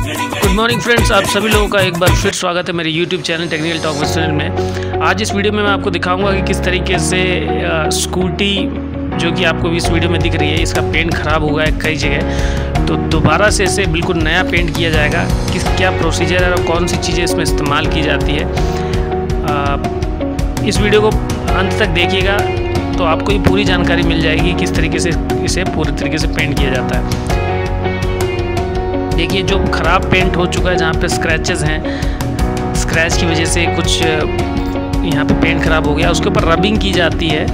Good morning friends, आप सभी लोगों का एक बार फिर स्वागत है मेरे YouTube channel technical talk with Sunil में। आज इस वीडियो में मैं आपको दिखाऊंगा कि किस तरीके से स्कूटी जो कि आपको इस वीडियो में दिख रही है, इसका पेंट ख़राब हुआ है कई जगह, तो दोबारा से इसे बिल्कुल नया पेंट किया जाएगा। क्या प्रोसीजर है और कौन सी चीज़ें इसमें इस्तेमाल की जाती है, इस वीडियो को अंत तक देखिएगा तो आपको ये पूरी जानकारी मिल जाएगी किस तरीके से इसे पूरी तरीके से पेंट किया जाता है। देखिए, जो ख़राब पेंट हो चुका है, जहाँ पे स्क्रैचेस हैं, स्क्रैच की वजह से कुछ यहाँ पे पेंट ख़राब हो गया, उसके ऊपर रबिंग की जाती है।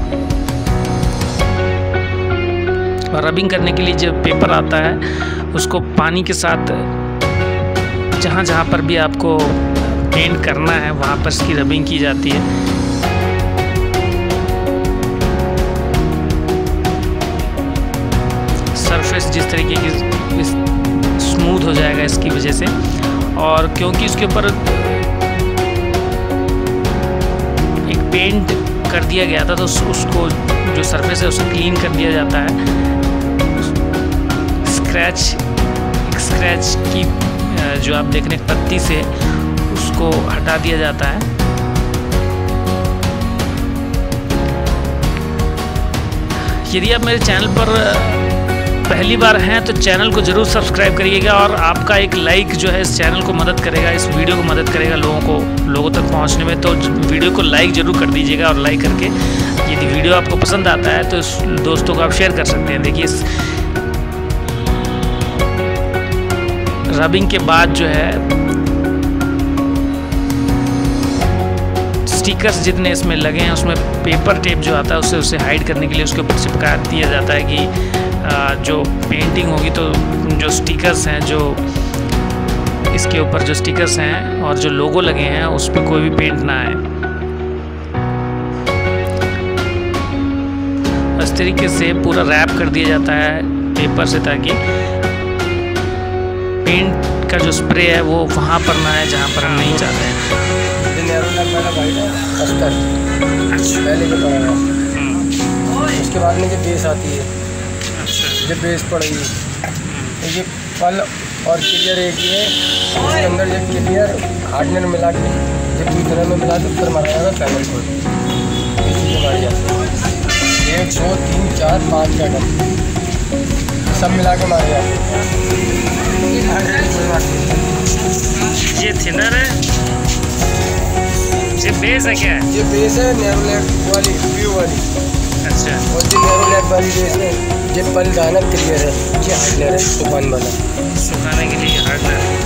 और रबिंग करने के लिए जब पेपर आता है, उसको पानी के साथ जहाँ जहाँ पर भी आपको पेंट करना है वहाँ पर इसकी रबिंग की जाती है। सरफेस जिस तरीके की स्मूथ हो जाएगा इसकी वजह से, और क्योंकि उसके ऊपर एक पेंट कर दिया गया था तो उसको जो सरफेस है उसे क्लीन कर दिया जाता है। स्क्रैच की जो आप देख रहे हैं पत्ती से उसको हटा दिया जाता है। यदि आप मेरे चैनल पर पहली बार हैं तो चैनल को ज़रूर सब्सक्राइब करिएगा, और आपका एक लाइक जो है इस चैनल को मदद करेगा, इस वीडियो को मदद करेगा लोगों तक पहुंचने में। तो वीडियो को लाइक ज़रूर कर दीजिएगा, और लाइक करके यदि वीडियो आपको पसंद आता है तो दोस्तों को आप शेयर कर सकते हैं। देखिए, रबिंग के बाद जो है स्टिकर्स जितने इसमें लगे हैं उसमें पेपर टेप जो आता है उसे हाइड करने के लिए उसके ऊपर चिपका दिया जाता है कि जो पेंटिंग होगी तो जो स्टिकर्स हैं, जो इसके ऊपर जो स्टिकर्स हैं और जो लोगो लगे हैं उस पर कोई भी पेंट ना आए। इस तरीके से पूरा रैप कर दिया जाता है पेपर से, ताकि पेंट का जो स्प्रे है वो वहाँ पर ना है जहाँ पर हम नहीं चाहते हैं। उसके बाद में जो बेस आती है, जब बेस पड़ेगी तो ये पल और क्लियर एक ही है, उसके अंदर जब क्लियर हार्डनर मिला के जब दूसरे में मिला के फिर मारा जाएगा पैनल को। ये चीज़ें मारी जाती है 1 2 3 4 5 पैटर्न सब मिला के मारे जाते हैं। ये थिनर है, ये बेस है क्या है? ये बेस है नेरोलैक वाली व्यू वाली। अच्छा, और ये नेरोलैक वाली बेस है, ये पल दाना क्लियर है, ये हार्डनर है सुखाने वाला, सुखाने के लिए हार्डनर है।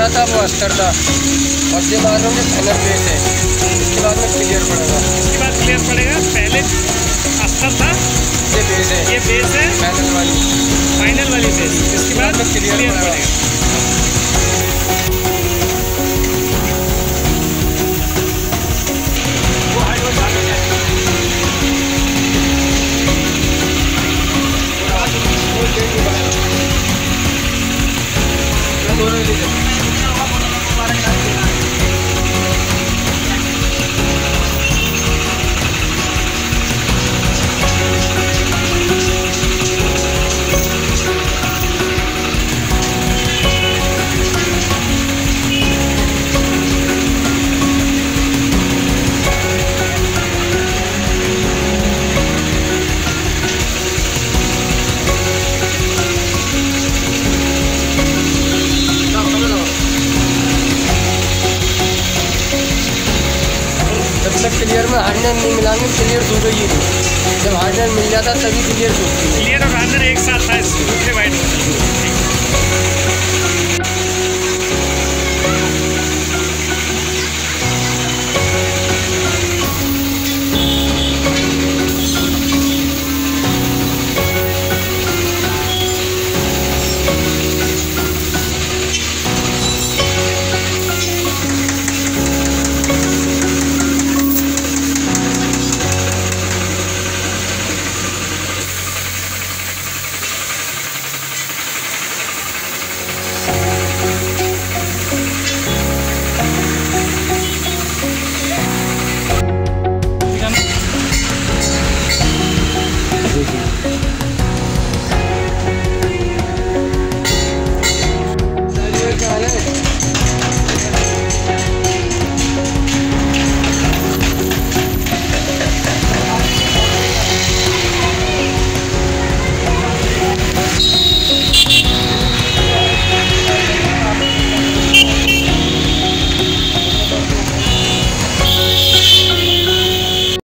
मिला था वो अस्तर था, और ये मान लो कि फाइनल बेस है, इसके बाद में क्लियर पड़ेगा। इसके बाद क्लियर पड़ेगा, पहले अस्तर था, ये बेस है, ये बेस है फाइनल वाली बेस, इसके बाद में क्लियर पड़ेगा। क्लियर में हार्डनर नहीं मिलाएंगे, क्लियर सूखेगी नहीं। जब हार्डनर मिल जाता तभी क्लियर सूखती है। क्लियर और हार्डनर एक साथ था, दूसरे वाइट